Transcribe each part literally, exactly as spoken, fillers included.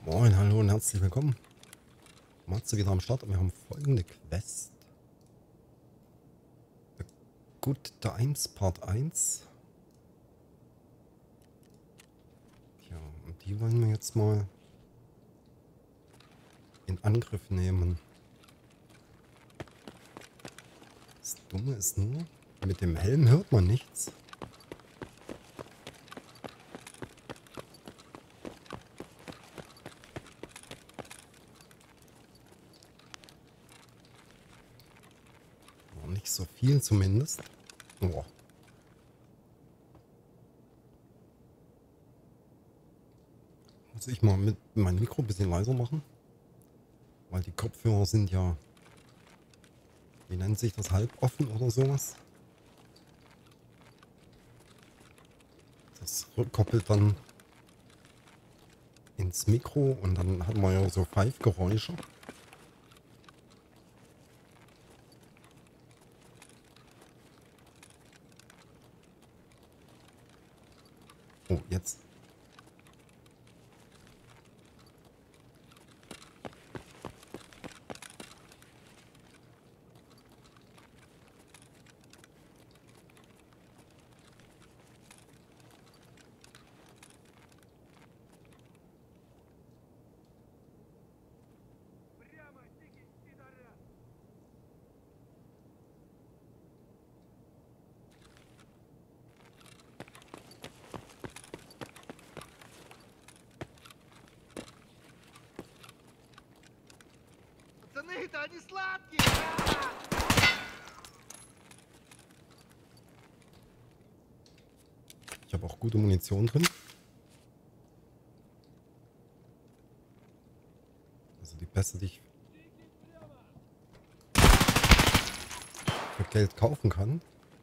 Moin, hallo und herzlich willkommen. Matze wieder am Start und wir haben folgende Quest. The Good Times Part eins. Ja, und die wollen wir jetzt mal in Angriff nehmen. Das Dumme ist nur, mit dem Helm hört man nichts. Nicht so viel zumindest. Oh. Muss ich mal mit meinem Mikro ein bisschen leiser machen? Weil die Kopfhörer sind ja, wie nennt sich das, halb offen oder sowas? Das koppelt dann ins Mikro und dann hat man ja so Pfeifgeräusche. Oh, jetzt. Пацаны-то они сладкие! Ich habe auch gute Munition drin. Also die beste, die ich für Geld kaufen kann.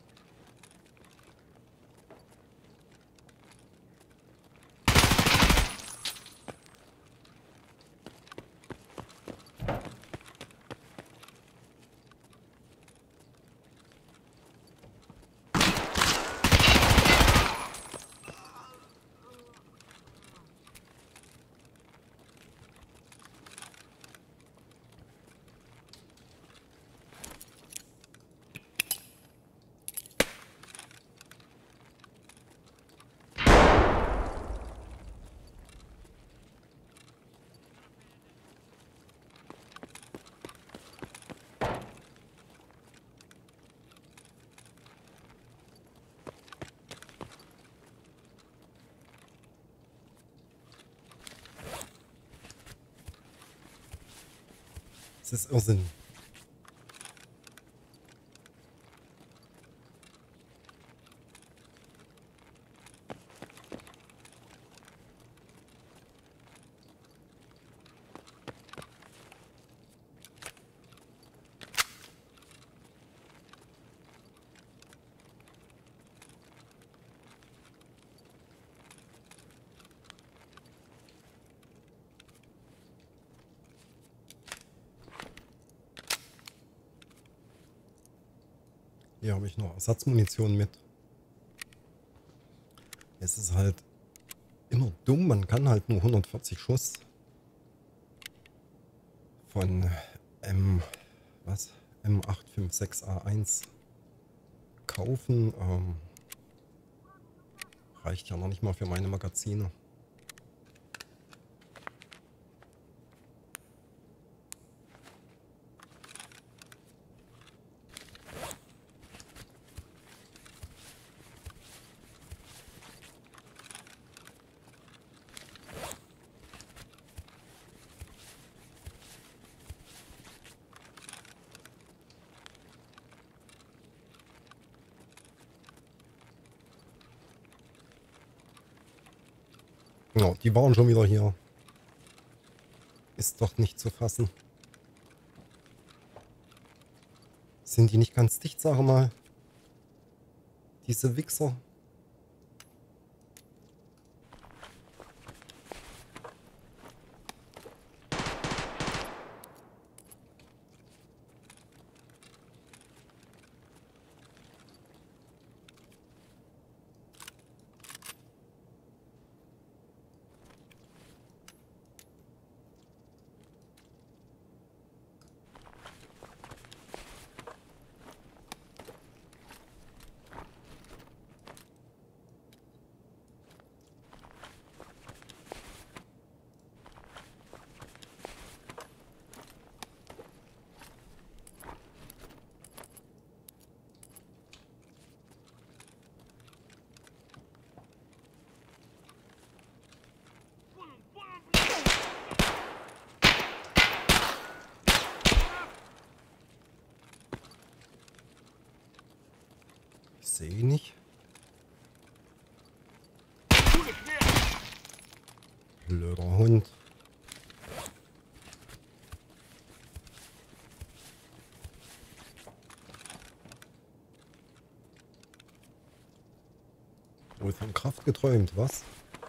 Das ist Irrsinn. Hier habe ich noch Ersatzmunition mit. Es ist halt immer dumm, man kann halt nur hundertvierzig Schuss von M, was? M acht fünf sechs A eins kaufen. Ähm, reicht ja noch nicht mal für meine Magazine. Ja, die waren schon wieder hier. Ist doch nicht zu fassen. Sind die nicht ganz dicht, sage mal? Diese Wichser. sehe ich nicht. Blöder Hund. Wohl von Kraft geträumt, was?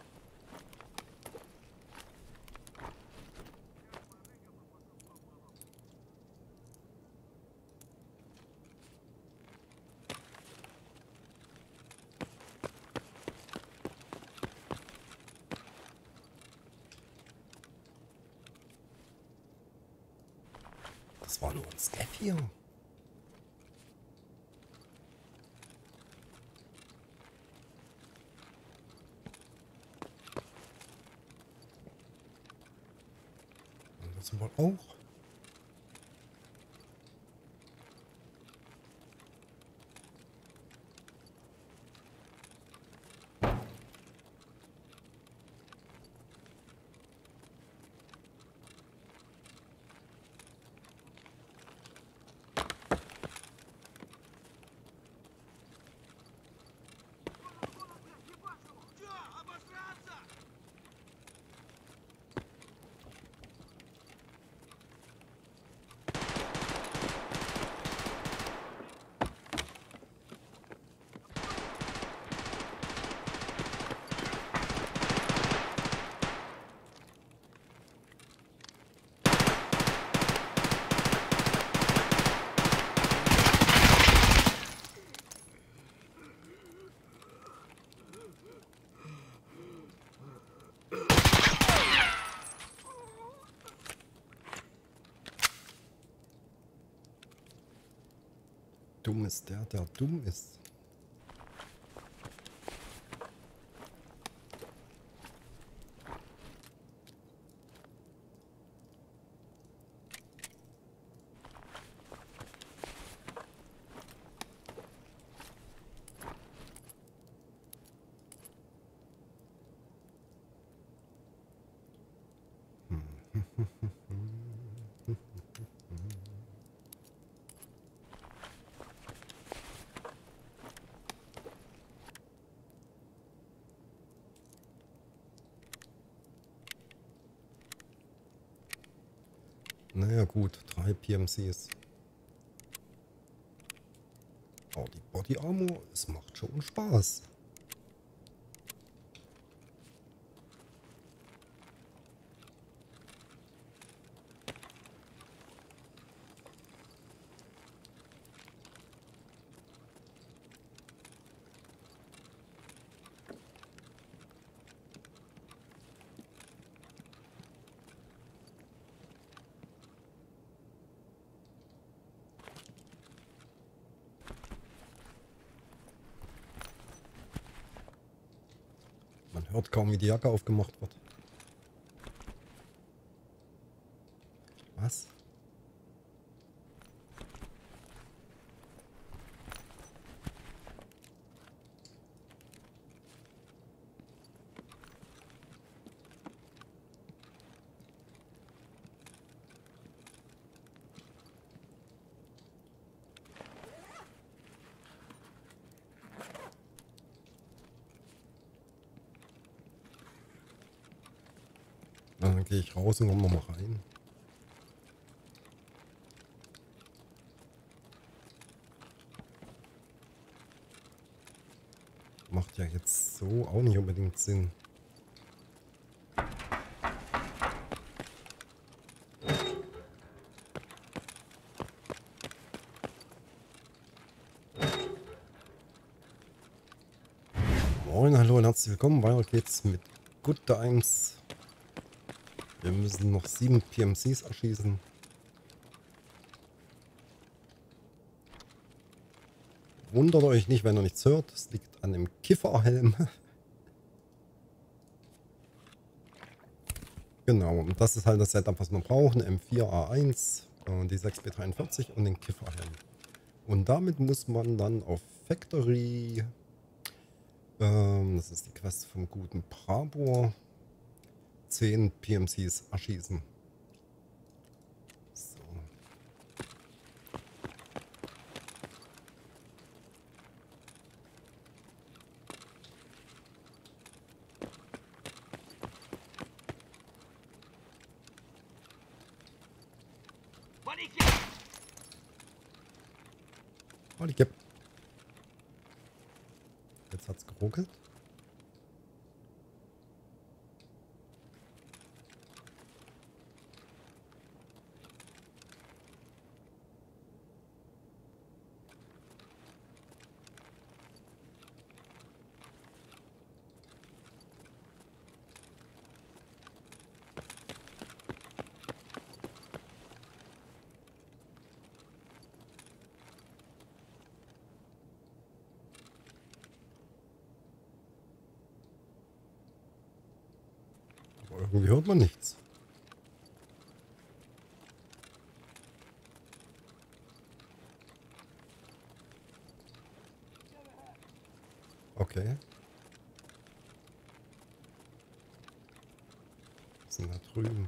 Das war nur ein Step hier. Und das wohl auch. Dumm ist der, der dumm ist. Naja gut, drei P M Cs. Aber die Body Armor, es macht schon Spaß. Man hört kaum, wie die Jacke aufgemacht wird. Was? Dann gehe ich raus und komme nochmal rein. Macht ja jetzt so auch nicht unbedingt Sinn. Moin, hallo und herzlich willkommen. Weiter geht's mit Good Times. Wir müssen noch sieben P M Cs erschießen. Wundert euch nicht, wenn ihr nichts hört. Es liegt an dem Kifferhelm. Genau, und das ist halt das Setup, was wir brauchen. M vier A eins, die sechs B dreiundvierzig und den Kifferhelm. Und damit muss man dann auf Factory, ähm, das ist die Quest vom guten Prabor, zehn P M Cs erschießen. So. Oh, die gibt. Jetzt hat's geruckelt. Irgendwie hört man nichts. Okay. Was ist denn da drüben?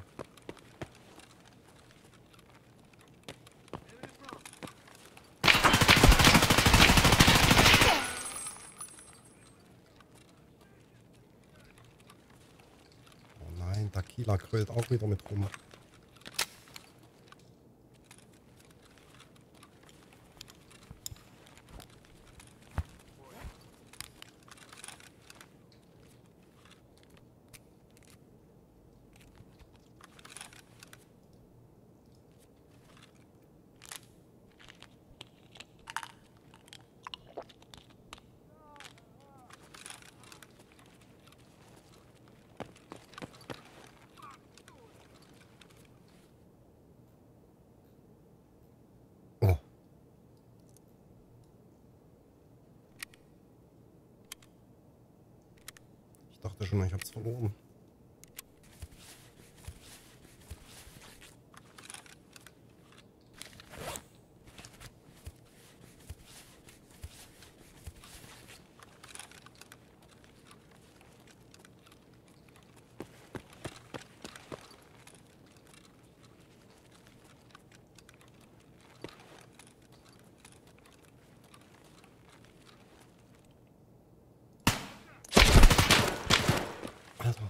Oh nein, Dakila krölt auch wieder mit rum. Oh. Ich dachte schon, ich hab's verloren. Alter.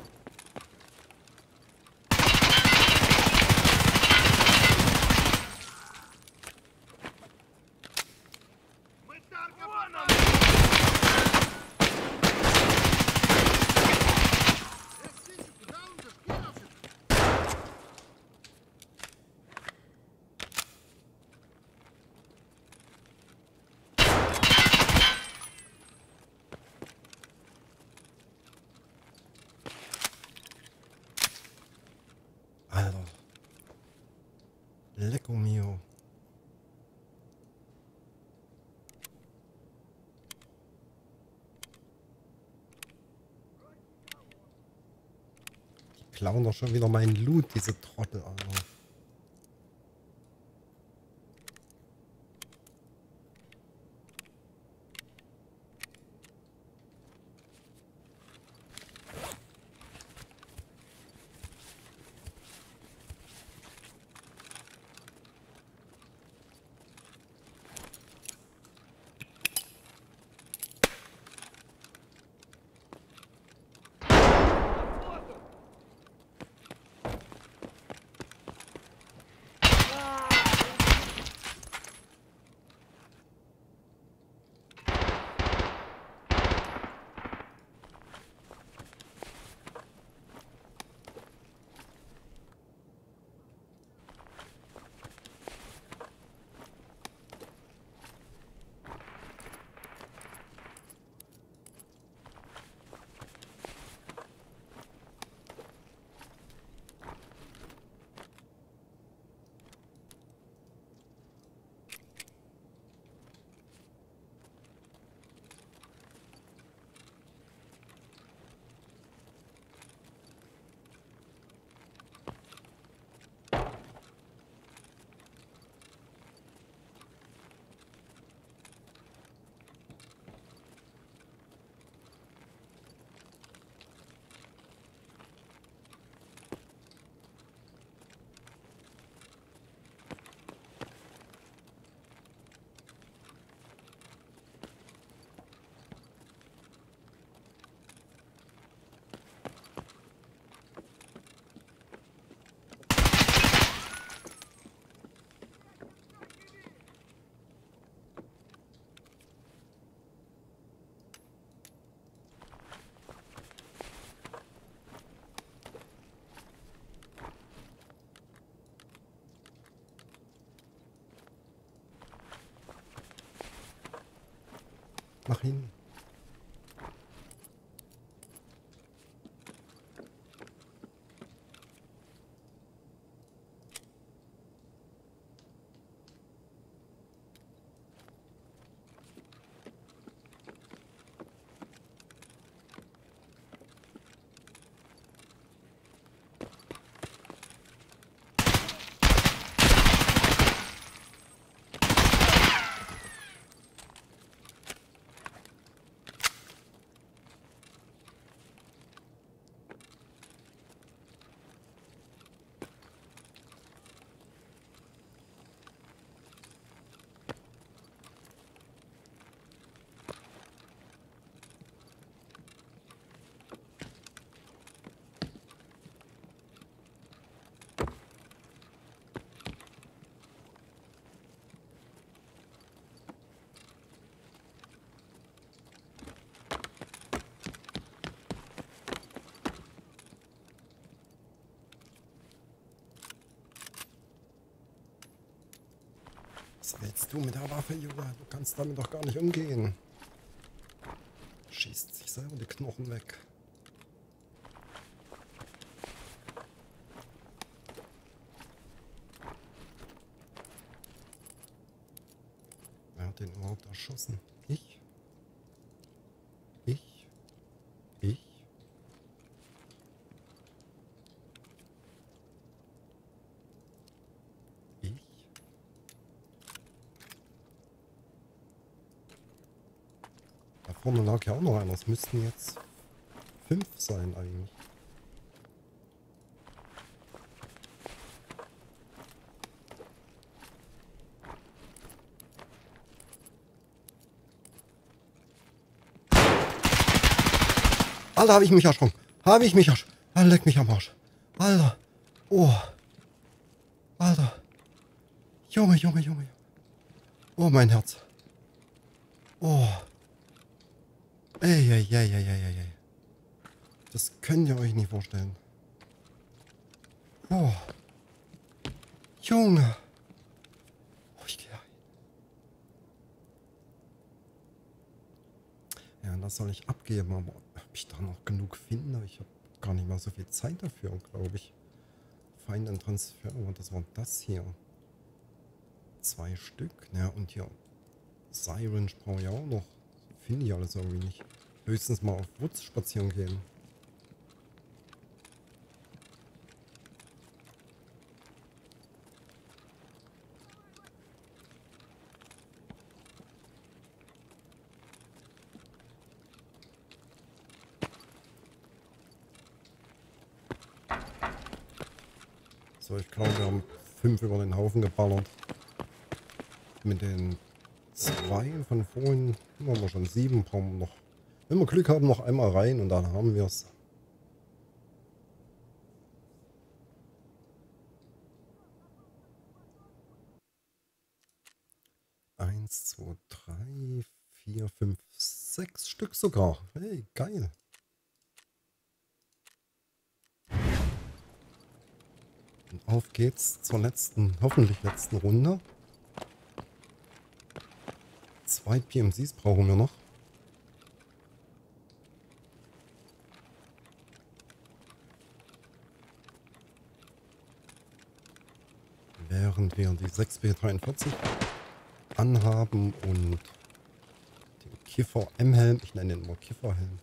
Alter. Lecco mio. Die klauen doch schon wieder meinen Loot, diese Trottel, Alter. nach hinten. Was willst du mit der Waffe, Junge? Du kannst damit doch gar nicht umgehen. Schießt sich selber die Knochen weg. Wer hat den überhaupt erschossen? Ich? Ich? Ich? Ich? Da vorne lag ja auch noch einer. Es müssten jetzt fünf sein eigentlich. Alter, habe ich mich erschrocken. Habe ich mich erschrocken. Alter, leck mich am Arsch. Alter. Oh. Alter. Junge, Junge, Junge. Oh, mein Herz. Oh. Ey, ey, ey, ey, ey, ey. Das könnt ihr euch nicht vorstellen. Oh. Junge. Oh, ich gehe rein. Ja, das soll ich abgeben, aber ob ich da noch genug finde? Ich habe gar nicht mal so viel Zeit dafür, glaube ich. Find and Transfer, das war das hier. Zwei Stück. Ja, und hier Siren brauche ich auch noch. Finde ich alles irgendwie nicht. Höchstens mal auf Woods spazieren gehen. So, ich glaube, wir haben fünf über den Haufen geballert. Mit den zwei von vorhin haben wir schon sieben. Brauchen wir noch, wenn wir Glück haben, noch einmal rein und dann haben wir es. Eins, zwei, drei, vier, fünf, sechs Stück sogar. Hey, geil. Und auf geht's zur letzten, hoffentlich letzten Runde. Zwei P M Cs brauchen wir noch. Während wir die sechs B dreiundvierzig anhaben und den Kiffer M-Helm, ich nenne den immer Kifferhelm.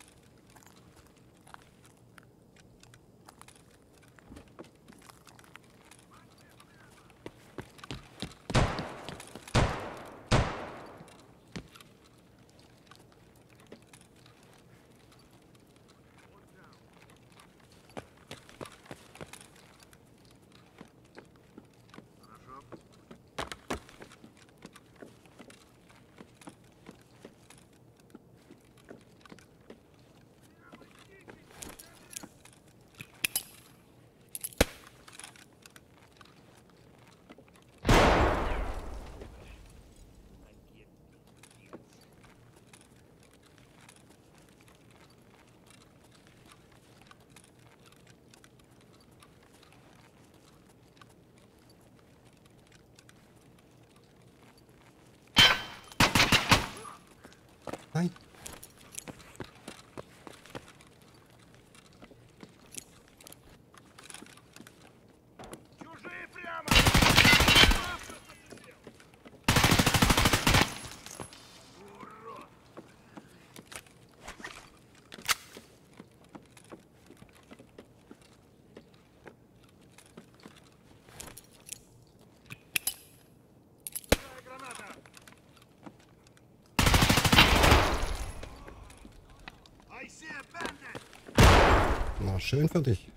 Schön für dich.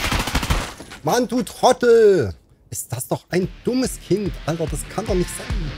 Mann, du Trottel! Ist das doch ein dummes Kind? Alter, das kann doch nicht sein.